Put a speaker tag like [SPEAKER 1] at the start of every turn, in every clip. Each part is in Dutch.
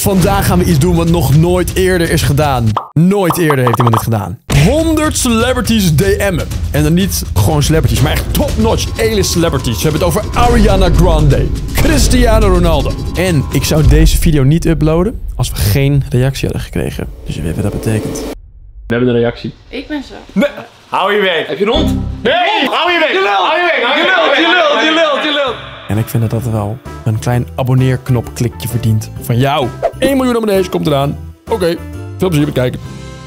[SPEAKER 1] Vandaag gaan we iets doen wat nog nooit eerder is gedaan. Nooit eerder heeft iemand dit gedaan. 100 celebrities DM'en. En dan niet gewoon celebrities, maar echt top-notch A-list celebrities. We hebben het over Ariana Grande, Cristiano Ronaldo. En ik zou deze video niet uploaden als we geen reactie hadden gekregen. Dus je weet wat dat betekent.
[SPEAKER 2] We hebben een reactie.
[SPEAKER 3] Ik ben zo.
[SPEAKER 2] Nee. Hou je weg. Heb je een hond? Nee! Hou je weg! Je lult!
[SPEAKER 1] En ik vind dat wel een klein abonneerknop klikje verdient van jou. 1 miljoen abonnees komt eraan. Oké, veel plezier met kijken.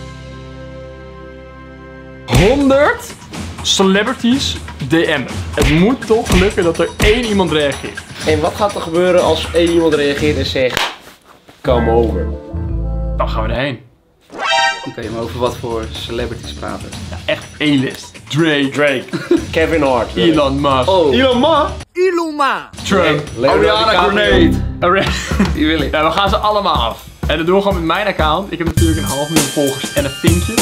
[SPEAKER 2] 100 celebrities DM'en. Het moet toch lukken dat er 1 iemand reageert.
[SPEAKER 4] En wat gaat er gebeuren als 1 iemand reageert en zegt: kom over?
[SPEAKER 2] Dan gaan we erheen.
[SPEAKER 4] Dan kan je maar over wat voor celebrities praten.
[SPEAKER 2] Ja, echt A-list. Drake.
[SPEAKER 4] Kevin Hart.
[SPEAKER 2] Elon Musk.
[SPEAKER 4] Oh.
[SPEAKER 2] Elon Trump.
[SPEAKER 4] Ariana Grande.
[SPEAKER 2] Die wil ik. Ja, we gaan ze allemaal af. En dat doen we gewoon met mijn account. Ik heb natuurlijk een 500.000 volgers en een vinkje.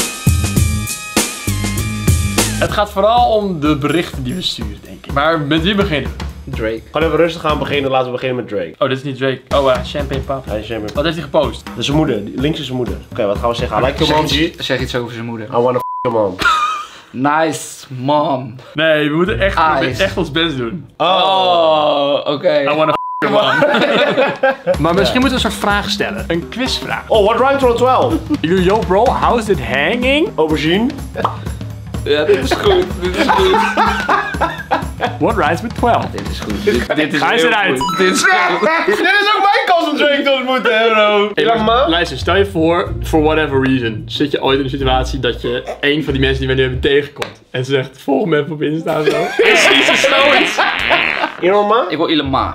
[SPEAKER 2] Het gaat vooral om de berichten die we sturen, denk ik. Maar met wie beginnen we?
[SPEAKER 4] Drake. Gewoon even rustig gaan beginnen. Laten we beginnen met Drake.
[SPEAKER 2] Oh, dit is niet Drake. Oh, Champagne Pop.
[SPEAKER 4] Hij is Champagne.
[SPEAKER 2] Wat heeft hij gepost?
[SPEAKER 4] Dat is zijn moeder. Links is zijn moeder. Oké, wat gaan we zeggen? I like your mom.
[SPEAKER 5] Zeg iets over zijn moeder.
[SPEAKER 4] I wanna your mom.
[SPEAKER 5] Nice, mom.
[SPEAKER 2] Nee, we moeten
[SPEAKER 5] Ice.
[SPEAKER 2] echt ons best doen.
[SPEAKER 5] Oh, oké.
[SPEAKER 2] I wanna your mom. Maar misschien moeten we een soort vraag stellen. Een quizvraag.
[SPEAKER 4] Oh, what rhymes on 12?
[SPEAKER 2] Yo bro, how is it hanging?
[SPEAKER 4] Aubergine.
[SPEAKER 5] Ja, dit is goed. Dit is goed.
[SPEAKER 2] What rhymes with 12?
[SPEAKER 5] Dit is goed. Dit is
[SPEAKER 2] Hij is
[SPEAKER 5] heel
[SPEAKER 2] eruit.
[SPEAKER 5] goed. Dit is goed.
[SPEAKER 4] Dit is ook mijn kans om Drake te ontmoeten, hè, bro.
[SPEAKER 2] Hey, maar luister, stel je voor, for whatever reason, zit je ooit in een situatie dat je een van die mensen die we nu hebben tegenkomt. En ze zegt, volg me even op Insta of zo. Is er zoiets?
[SPEAKER 4] Elon Ma?
[SPEAKER 5] Ik wil Ilma.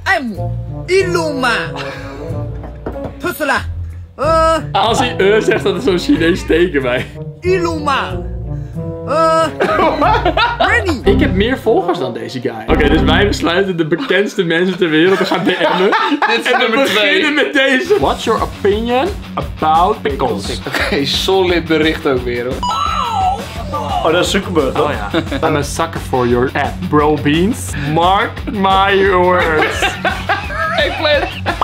[SPEAKER 2] Als hij zegt, dat is zo'n Chinees teken bij. Ik heb meer volgers dan deze guy. Oké, dus wij besluiten de bekendste mensen ter wereld te gaan DM'en.
[SPEAKER 5] Dit is
[SPEAKER 2] En we
[SPEAKER 5] nummer 2.
[SPEAKER 2] beginnen met deze. What's your opinion about pickles?
[SPEAKER 5] Oké, solid bericht ook weer hoor.
[SPEAKER 4] Oh, dat is Zuckerberg.
[SPEAKER 2] Oh ja. I'm a sucker for your app, bro beans. Mark my words.
[SPEAKER 5] Eggplant.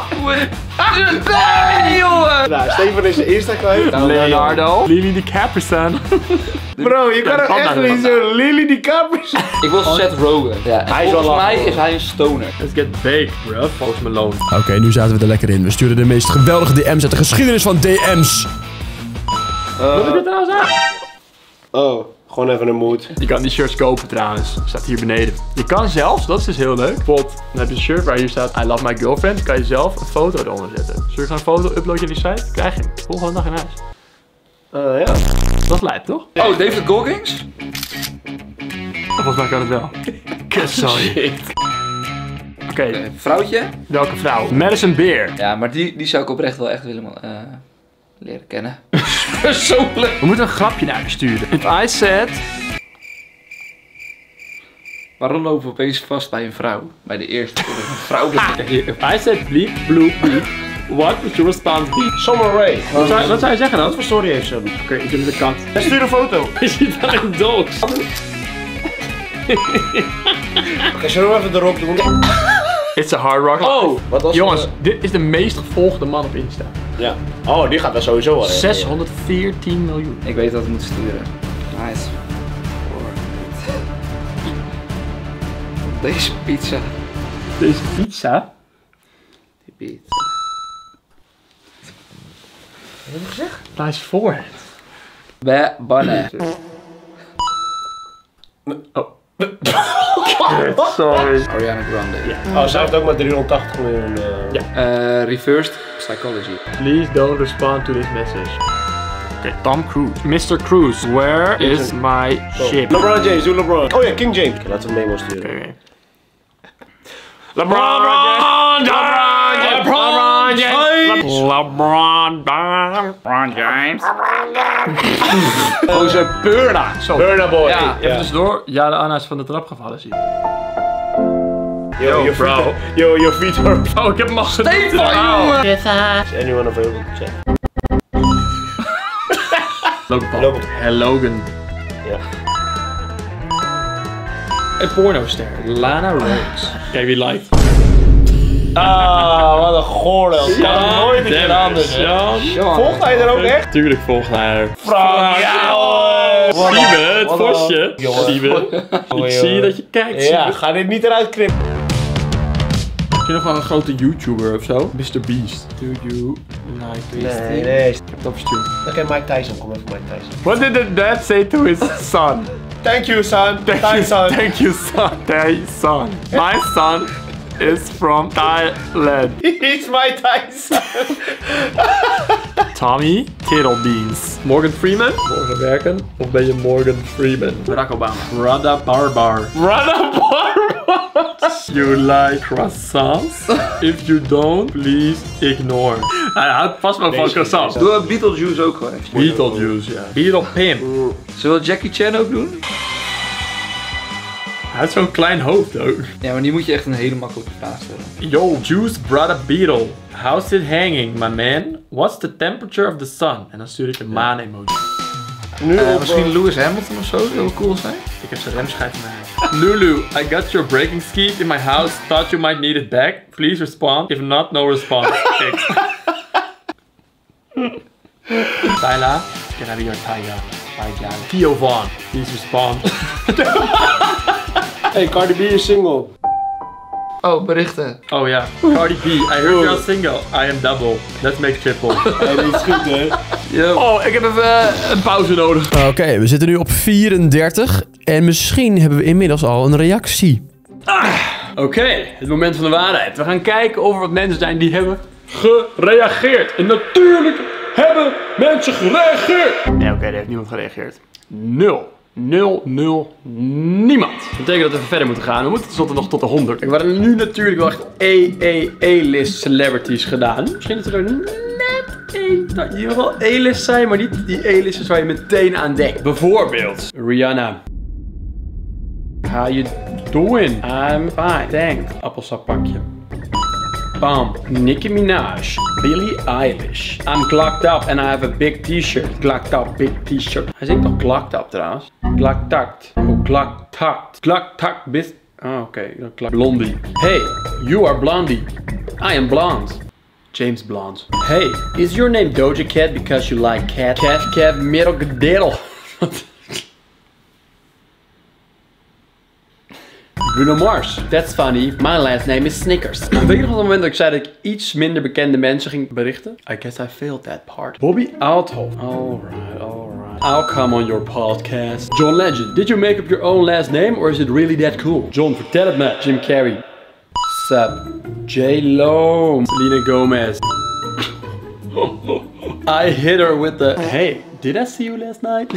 [SPEAKER 5] Nee, jongen.
[SPEAKER 4] Nou, Steven is de Insta kwijt.
[SPEAKER 2] Leonardo. Lily DiCaprio.
[SPEAKER 4] Bro, je kan er echt niet zo Lily DiCaprio.
[SPEAKER 5] Ik wil Seth Rogen. Ja,
[SPEAKER 4] Hij is wel
[SPEAKER 5] volgens mij
[SPEAKER 4] lachen,
[SPEAKER 5] is hij een stoner.
[SPEAKER 2] Let's get baked, bro. Post Malone.
[SPEAKER 1] Oké, nu zaten we er lekker in. We stuurden de meest geweldige DM's uit de geschiedenis van DM's.
[SPEAKER 2] Wat heb je trouwens aan?
[SPEAKER 4] Oh, gewoon even een mood.
[SPEAKER 2] Je kan die shirts kopen trouwens. Staat hier beneden. Je kan zelfs, dat is dus heel leuk. Bijvoorbeeld, dan heb je een shirt waar hier staat I love my girlfriend. Dan kan je zelf een foto eronder zetten. Stuur je gewoon een foto, upload je die site, krijg je hem. Volgende dag in huis.
[SPEAKER 4] Ja.
[SPEAKER 2] Dat lijkt toch?
[SPEAKER 5] Oh, David Goggins?
[SPEAKER 2] Volgens mij kan het wel. Sorry. Oké,
[SPEAKER 5] Vrouwtje?
[SPEAKER 2] welke vrouw? Madison Beer.
[SPEAKER 5] Ja, maar die zou ik oprecht wel echt willen leren kennen. Persoonlijk.
[SPEAKER 2] We moeten een grapje naar je sturen. If I said...
[SPEAKER 5] Waarom lopen we opeens vast bij een vrouw? Bij de eerste keer dat een vrouw bent.
[SPEAKER 2] If I said bleep, bloop, bleep, what would your response be?
[SPEAKER 4] Summer Rae.
[SPEAKER 2] Wat zou je zeggen dan?
[SPEAKER 4] Wat voor story heeft ze?
[SPEAKER 2] Oké, ik doe de kat.
[SPEAKER 4] Stuur een foto.
[SPEAKER 2] Je ziet daar een dood.
[SPEAKER 4] Oké, zullen we even erop doen?
[SPEAKER 2] It's a hard rock.
[SPEAKER 4] Oh, wat was
[SPEAKER 2] jongens, dit is de meest gevolgde man op Insta.
[SPEAKER 4] Ja. Oh, die gaat daar sowieso wel in.
[SPEAKER 2] 614 miljoen.
[SPEAKER 5] Ik weet wat we moeten sturen. Nice. Deze pizza.
[SPEAKER 2] Deze pizza.
[SPEAKER 5] Die pizza.
[SPEAKER 4] Wat heb je gezegd?
[SPEAKER 2] Nice voor.
[SPEAKER 5] Banne.
[SPEAKER 2] Oh. Sorry.
[SPEAKER 5] Ariana Grande.
[SPEAKER 4] Oh, zij heeft ook maar 380 miljoen.
[SPEAKER 5] Reversed Psychology.
[SPEAKER 2] Please don't respond to this message. Oké, Tom Cruise. Mr. Cruise, where is my ship?
[SPEAKER 4] LeBron James, doe LeBron. Oh ja, King James. Oké, laten we een memo sturen.
[SPEAKER 2] Oké.
[SPEAKER 4] LeBron James.
[SPEAKER 5] Onze Burna.
[SPEAKER 2] Zo.
[SPEAKER 4] Burna Boy.
[SPEAKER 5] Ja.
[SPEAKER 2] Even tussendoor. Ja, de Anna is van de trap gevallen, zie je.
[SPEAKER 4] Yo,
[SPEAKER 2] bro.
[SPEAKER 4] Your feet are...
[SPEAKER 2] Oh, ik heb hem al
[SPEAKER 5] Stefan, jongen!
[SPEAKER 4] Is anyone available to check?
[SPEAKER 2] Logan Paul.
[SPEAKER 4] Logan.
[SPEAKER 2] Logan.
[SPEAKER 4] Ja.
[SPEAKER 2] Een pornoster. Lana Rhoades. Kijk wie liked.
[SPEAKER 4] Ah, wat een goorde. Dat kan er nooit een keer anders, hè. Volgt hij er ook echt?
[SPEAKER 2] Tuurlijk volgt hij er.
[SPEAKER 4] Frank,
[SPEAKER 2] Siebe, het vosje. Siebe, ik zie dat je kijkt.
[SPEAKER 4] Ja, ga dit niet eruit knippen.
[SPEAKER 2] Heb je nog wel een grote YouTuber of zo? Mr. Beast. Do you like this?
[SPEAKER 4] Nee.
[SPEAKER 2] Ik heb dat verstuurd.
[SPEAKER 4] Oké, Mike Tyson. Kom even Mike Tyson.
[SPEAKER 2] What did the dad say to his son?
[SPEAKER 4] Thank you, son. Tyson.
[SPEAKER 2] Thank you, son. Son. My son is from Thailand.
[SPEAKER 4] He's Mike Tyson.
[SPEAKER 2] Tommy Tiddlebeans. Morgan Freeman? Morgen werken? Of ben je Morgan Freeman? Barack Obama. Radha Barbar. Radha Barbar. You like croissants? If you don't, please ignore. Hij houdt vast wel van croissants.
[SPEAKER 5] Doe Beetlejuice ook gewoon even.
[SPEAKER 2] Beetlejuice, ja. Beetle Pimp.
[SPEAKER 5] Zullen we Jackie Chan ook doen?
[SPEAKER 2] Hij heeft zo'n klein hoofd ook.
[SPEAKER 5] Ja, maar die moet je echt een hele makkelijke vraag stellen.
[SPEAKER 2] Yo, Juice brother Beetle. How's it hanging, my man? What's the temperature of the sun? En dan stuur ik een maan-emoji.
[SPEAKER 5] Misschien Lewis Hamilton of zo, dat zou cool zijn.
[SPEAKER 2] Ik heb zijn remschijf in mijn hand. Lulu, I got your braking skeet in my house. Thought you might need it back. Please respond. If not, no response. Thanks. Tyla, can I be your Tyla? Theo Vaughn, please respond.
[SPEAKER 4] Hey, Cardi B is single.
[SPEAKER 5] Oh, berichten.
[SPEAKER 2] Oh ja, Cardi B, I heard you're single. I am double. Let's make triple.
[SPEAKER 4] Hey, dit is goed, hè?
[SPEAKER 2] Oh, ik heb even een pauze nodig.
[SPEAKER 1] Oké, we zitten nu op 34. En misschien hebben we inmiddels al een reactie.
[SPEAKER 2] Oké, het moment van de waarheid. We gaan kijken of er wat mensen zijn die hebben gereageerd. En natuurlijk hebben mensen gereageerd. Nee, oké, er heeft niemand gereageerd. Nul, niemand. Dat betekent dat we even verder moeten gaan. We moeten tenslotte nog tot de 100. We hebben nu natuurlijk wel echt A-list celebrities gedaan. Misschien dat er net één die wil wel A-list zijn, maar niet die A-listers waar je meteen aan denkt. Bijvoorbeeld Rihanna. How you doing? I'm fine, thanks. Appelsappakje. Bam. Nicki Minaj. Billie Eilish. I'm glocked up and I have a big t-shirt. Glocked up, big t-shirt. Hij zingt toch glocked up trouwens? Glocked. Oh, glocked. Glocked, bis... Oh, oké. Blondie. Hey, you are Blondie. I am blonde. James Blonde. Hey, is your name Doja Cat because you like cat? Kev, middle gediddle. Bruno Mars. That's funny. My last name is Snickers. Weet je nog op het moment dat ik zei dat ik iets minder bekende mensen ging berichten? I guess I failed that part. Bobby Althoff. Alright. I'll come on your podcast. John Legend. Did you make up your own last name or is it really that cool? John, vertel het me. Jim Carrey. Sup. J-Lo. Selena Gomez. I hit her with the... Hey, did I see you last night?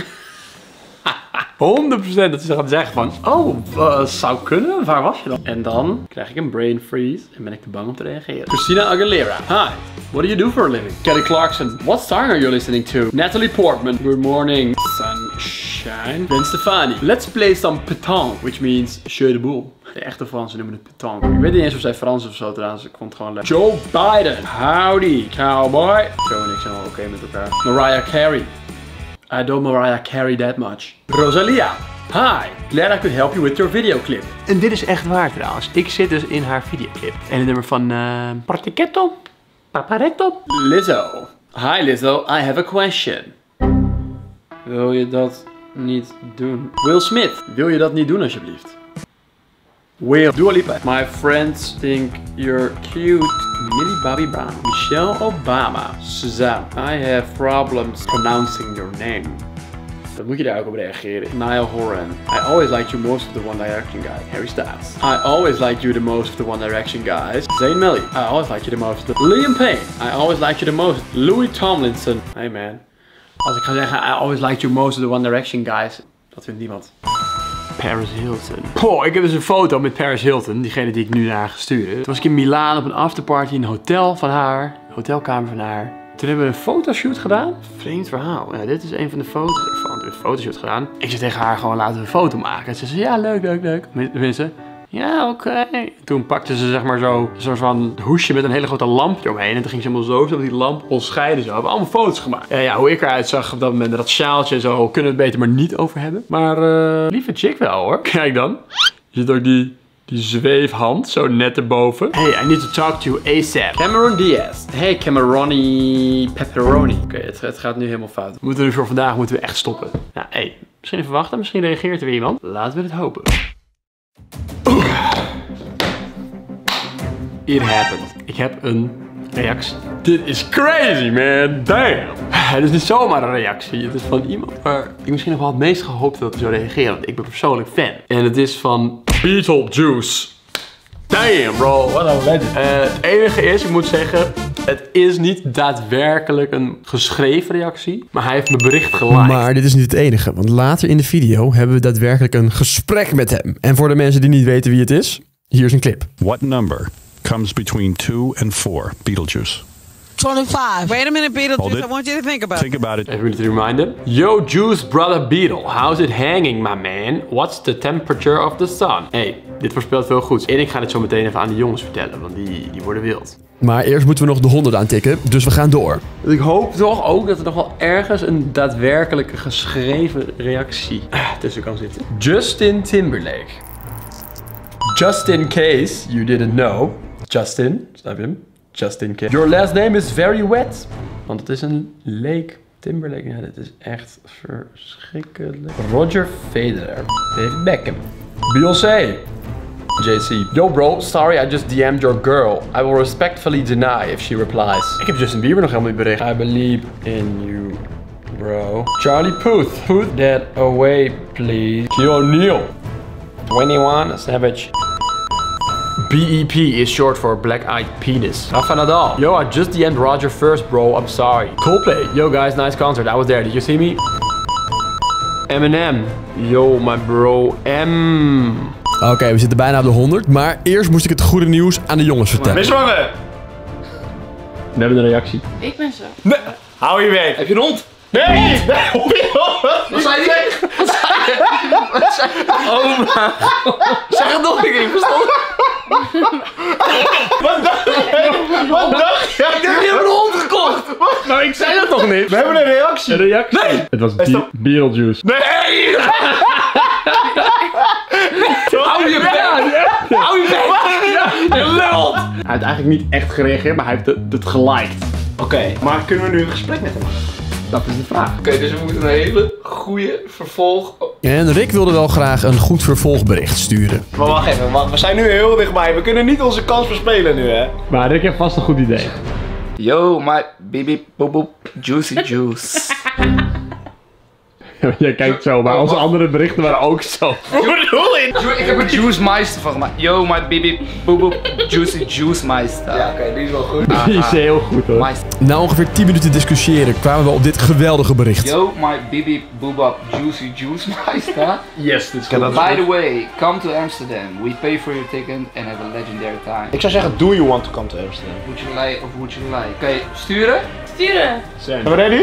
[SPEAKER 2] 100% dat ze gaan zeggen van, zou kunnen, waar was je dan? En dan krijg ik een brain freeze en ben ik te bang om te reageren. Christina Aguilera. Hi, what do you do for a living? Kelly Clarkson. What song are you listening to? Natalie Portman. Good morning, sunshine. Gwen Stefani. Let's play some pétanque, which means jeu de boule. De echte Fransen noemen het pétanque. Ik weet niet eens of zij Frans is of zo trouwens, ik vond het gewoon leuk. Joe Biden. Howdy, cowboy. Joe en ik zijn wel oké met elkaar. Mariah Carey. I don't Mariah Carey that much. Rosalia. Hi, glad I could help you with your videoclip. En dit is echt waar trouwens. Ik zit dus in haar videoclip. En het nummer van Particetto? Paparetto? Lizzo. Hi Lizzo, I have a question. Wil je dat niet doen? Will Smith. Wil je dat niet doen alsjeblieft? Will. Dua Lipa. My friends think you're cute. Millie Bobby Brown. Michelle Obama. Suzanne. I have problems pronouncing your name. Dan moet je daar ook op reageren. Niall Horan. I always liked you most of the One Direction guys. Harry Styles. I always liked you the most of the One Direction guys. Zayn Malik. I always liked you the most of the... Liam Payne. I always liked you the most. Louis Tomlinson. Hey man. Als ik ga zeggen I always liked you most of the One Direction guys. Dat vindt niemand. Paris Hilton. Poh, ik heb dus een foto met Paris Hilton, diegene die ik nu naar haar gestuurd. Toen was ik in Milaan op een afterparty in een hotel van haar, hotelkamer van haar. Toen hebben we een fotoshoot gedaan. Vreemd verhaal. Ja, dit is een van de foto's ervan. We hebben een fotoshoot gedaan. Ik zei tegen haar gewoon laten we een foto maken. En ze zei ja leuk. Tenminste, ja oké. Toen pakte ze zeg maar zo een soort van hoesje met een hele grote lamp eromheen. En toen ging ze helemaal zo met die lamp ontscheiden zo. We hebben allemaal foto's gemaakt. Ja, hoe ik eruit zag op dat moment, dat sjaaltje en zo, kunnen we het beter maar niet over hebben. Maar lieve chick wel hoor. Kijk dan. Je ziet ook die Die zweefhand, zo net erboven. Hey, I need to talk to you ASAP. Cameron Diaz. Hey, Cameroni Pepperoni. Oké, het gaat nu helemaal fout. We moeten nu voor vandaag echt stoppen. Nou, hey, misschien even wachten. Misschien reageert er weer iemand. Laten we het hopen. It happened. Ik heb een reactie. Dit is crazy, man. Damn. Het is niet zomaar een reactie. Het is van iemand waar ik misschien nog wel het meest gehoopt dat hij zou reageren. Want ik ben persoonlijk fan. En het is van Beetlejuice. Damn, bro. Wat een legend. Het enige is, ik moet zeggen, het is niet daadwerkelijk een geschreven reactie. Maar hij heeft mijn bericht geliked.
[SPEAKER 1] Maar dit is niet het enige. Want later in de video hebben we daadwerkelijk een gesprek met hem. En voor de mensen die niet weten wie het is, hier is een clip.
[SPEAKER 3] What number comes between 2 and 4? Beetlejuice.
[SPEAKER 6] 25. Wait a minute, Beetlejuice.
[SPEAKER 3] Hold it.
[SPEAKER 6] I want you to think about
[SPEAKER 3] Think
[SPEAKER 6] it.
[SPEAKER 3] about it.
[SPEAKER 2] Even een reminder. Yo, Juice Brother Beetle. How's it hanging, my man? What's the temperature of the sun? Hey, dit voorspelt veel goeds. En ik ga dit zo meteen even aan de jongens vertellen, want die worden wild.
[SPEAKER 1] Maar eerst moeten we nog de 100 aantikken, dus we gaan door.
[SPEAKER 2] Ik hoop toch ook dat er nog wel ergens een daadwerkelijke geschreven reactie tussen kan zitten. Justin Timberlake. Just in case you didn't know. Justin, snap je hem? Just in case. Your last name is very wet. Want het is een Lake Timberlake. Ja, dit is echt verschrikkelijk. Roger Federer. David Beckham. Beyoncé. JC. Yo bro, sorry I just DM'd your girl. I will respectfully deny if she replies. Ik heb Justin Bieber nog helemaal niet bericht. I believe in you, bro. Charlie Puth. Put that away, please. Shaquille O'Neal. 21 Savage. BEP is short for Black Eyed Penis. Rafa Nadal. Yo, I just DM'd Roger first, bro. I'm sorry. Coldplay. Yo, guys, nice concert. I was there. Did you see me? Eminem. Yo, my bro.
[SPEAKER 1] Oké, we zitten bijna op de 100. Maar eerst moest ik het goede nieuws aan de jongens vertellen.
[SPEAKER 4] Misvangen!
[SPEAKER 2] We hebben een reactie.
[SPEAKER 7] Ik ben zo.
[SPEAKER 4] Nee. Hou je weg.
[SPEAKER 5] Heb je een hond?
[SPEAKER 4] Nee! Nee!
[SPEAKER 5] Wat zei je? Wat zei je? Wat zei je? Oh mijn god. Zeg het nog een keer, verstond?
[SPEAKER 4] Wat dacht je? Wat dacht je?
[SPEAKER 5] Ik denk, je hebt een hond gekocht.
[SPEAKER 2] Nou, ik zei dat toch niet?
[SPEAKER 4] We hebben een reactie.
[SPEAKER 2] Een reactie? Nee! Het was Beetlejuice.
[SPEAKER 4] Nee!
[SPEAKER 5] Hou je bek! Hou je bek!
[SPEAKER 2] Je lult! Hij heeft eigenlijk niet echt gereageerd, maar hij heeft het geliked.
[SPEAKER 4] Oké, maar kunnen we nu een gesprek met hem maken?
[SPEAKER 2] Dat is de vraag.
[SPEAKER 5] Oké, dus we moeten een hele goede vervolg...
[SPEAKER 1] En Rick wilde wel graag een goed vervolgbericht sturen.
[SPEAKER 4] Maar wacht even, wacht. We zijn nu heel dichtbij. We kunnen niet onze kans verspelen nu, hè?
[SPEAKER 2] Maar Rick heeft vast een goed idee.
[SPEAKER 5] Yo, my baby boop boop juicy juice.
[SPEAKER 2] Jij kijkt zo, maar onze andere berichten waren ook zo.
[SPEAKER 4] Hoe bedoel je?
[SPEAKER 5] Ik heb een juice meister van gemaakt. Yo, my baby boop boop juicy juice meister.
[SPEAKER 4] Ja, oké, die is wel goed.
[SPEAKER 2] Die is heel goed hoor.
[SPEAKER 5] Meister.
[SPEAKER 1] Na ongeveer 10 minuten discussiëren kwamen we op dit geweldige bericht.
[SPEAKER 5] Yo, my baby boop boop juicy juice meister.
[SPEAKER 2] Yes, dit is
[SPEAKER 4] Kan dat-
[SPEAKER 5] By the way, come to Amsterdam. We pay for your ticket and have a legendary time.
[SPEAKER 4] Ik zou zeggen, do you want to come to Amsterdam?
[SPEAKER 5] Would you like of would you like? Oké, sturen?
[SPEAKER 7] Sturen.
[SPEAKER 4] Zijn we ready?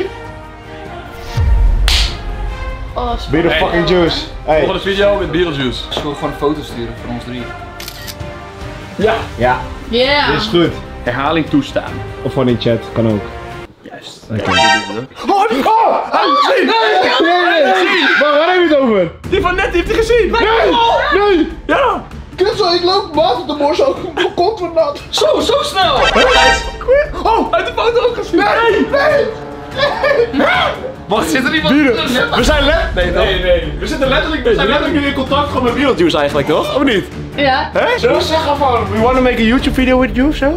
[SPEAKER 7] Oh,
[SPEAKER 4] Be the
[SPEAKER 7] spannend.
[SPEAKER 4] fucking juice. Hey.
[SPEAKER 2] volgende video met Beetlejuice.
[SPEAKER 5] Ik wil gewoon een foto sturen van ons drie.
[SPEAKER 2] Ja.
[SPEAKER 4] Ja,
[SPEAKER 7] Ja.
[SPEAKER 4] dit is goed.
[SPEAKER 2] Herhaling toestaan.
[SPEAKER 4] Of gewoon in chat, kan ook.
[SPEAKER 2] Juist.
[SPEAKER 4] Oh, gezien! Nee! Maar waar heb je het over?
[SPEAKER 2] Die van net heeft hij gezien.
[SPEAKER 4] Nee!
[SPEAKER 2] Ja.
[SPEAKER 4] Kutzo, ik loop water op de borst ook. Mijn kont wordt nat.
[SPEAKER 5] Zo snel!
[SPEAKER 2] Oh, uit de foto ook gezien.
[SPEAKER 4] Nee!
[SPEAKER 5] Wat zit er iemand tussen?
[SPEAKER 4] We zijn nee. We zitten letterlijk, we zijn letterlijk nu in contact gewoon met Beetlejuice eigenlijk, toch? Of niet?
[SPEAKER 7] Ja.
[SPEAKER 4] Hè? Zullen we zeggen van, we want to make a YouTube video with you of zo?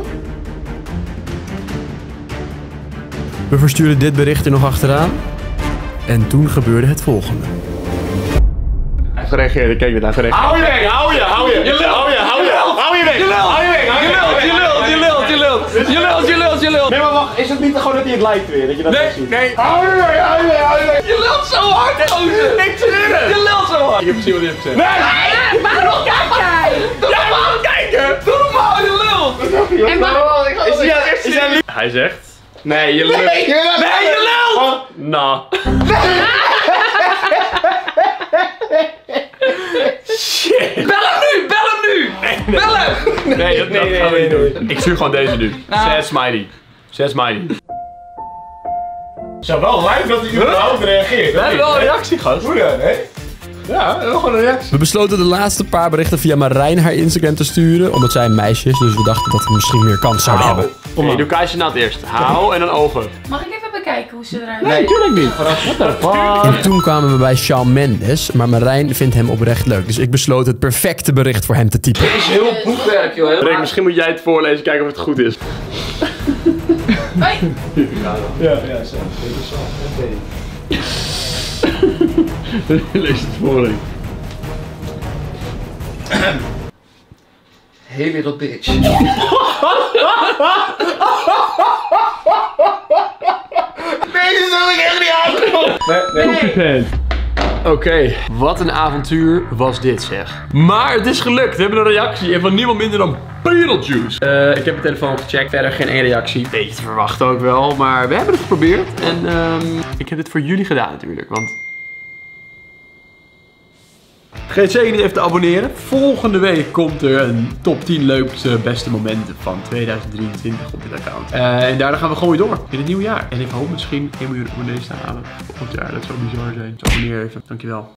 [SPEAKER 1] We verstuurden dit bericht er nog achteraan. En toen gebeurde het volgende.
[SPEAKER 2] Hij heeft gereageerd, ik keek dit, hij heeft gereageerd.
[SPEAKER 4] Hou je weg, hou je weg! Hou je weg!
[SPEAKER 5] Je lult!
[SPEAKER 4] Nee, maar wacht, is het niet gewoon dat hij het lijkt weer? Dat je dat ziet?
[SPEAKER 2] Nee.
[SPEAKER 4] Hou je weg!
[SPEAKER 5] Je lult zo hard, gozer!
[SPEAKER 2] Ik zweer het.
[SPEAKER 5] Je lult zo hard!
[SPEAKER 2] Ik heb gezien wat hij heeft gezegd.
[SPEAKER 4] Nee!
[SPEAKER 7] Waarom kijk jij?
[SPEAKER 5] Doe normaal kijken! Doe normaal, je lult!
[SPEAKER 7] En waarom?
[SPEAKER 2] Hij zegt.
[SPEAKER 4] Nee, je lult! Nee,
[SPEAKER 5] je lult!
[SPEAKER 2] Nou.
[SPEAKER 5] Bel hem nu! Bel hem!
[SPEAKER 2] Nee, dat gaan we niet doen. Ik stuur gewoon deze nu. Zet smiley. Zet smiley.
[SPEAKER 4] Zo wel live dat hij überhaupt reageert.
[SPEAKER 2] We hebben wel een reactie gehad.
[SPEAKER 4] Hoe dan, hè? Ja, gewoon een reactie.
[SPEAKER 1] We besloten de laatste paar berichten via Marijn haar Instagram te sturen. Omdat zij een meisje is, dus we dachten dat we misschien meer kans zouden hebben.
[SPEAKER 2] Oké, doe Kaisje nou het eerst. Hou en dan ogen.
[SPEAKER 7] Mag ik even bekijken hoe ze eruit
[SPEAKER 2] Nee, tuurlijk niet.
[SPEAKER 1] En toen kwamen we bij Shawn Mendes, maar Marijn vindt hem oprecht leuk. Dus ik besloot het perfecte bericht voor hem te typen.
[SPEAKER 5] Dit is heel boekwerk, joh.
[SPEAKER 2] Rick, misschien moet jij het voorlezen, kijken of het goed is.
[SPEAKER 7] Hoi.
[SPEAKER 4] Ja, zo.
[SPEAKER 2] Lees het voor, Rick.
[SPEAKER 5] Hey little bitch.
[SPEAKER 4] Deze zou ik echt niet aankomen.
[SPEAKER 2] Oké, wat een avontuur was dit, zeg. Maar het is gelukt. We hebben een reactie en van niemand minder dan Beetlejuice. Ik heb mijn telefoon gecheckt. Verder geen één reactie. Beetje te verwachten ook wel. Maar we hebben het geprobeerd. En ik heb dit voor jullie gedaan natuurlijk. Want... Vergeet zeker niet even te abonneren. Volgende week komt er een top 10 leukste beste momenten van 2023 op dit account. En daarna gaan we gewoon weer door in het nieuwe jaar. En ik hoop misschien 1 miljoen abonnees te halen volgend jaar. Dat zou bizar zijn. Dus abonneer even. Dankjewel.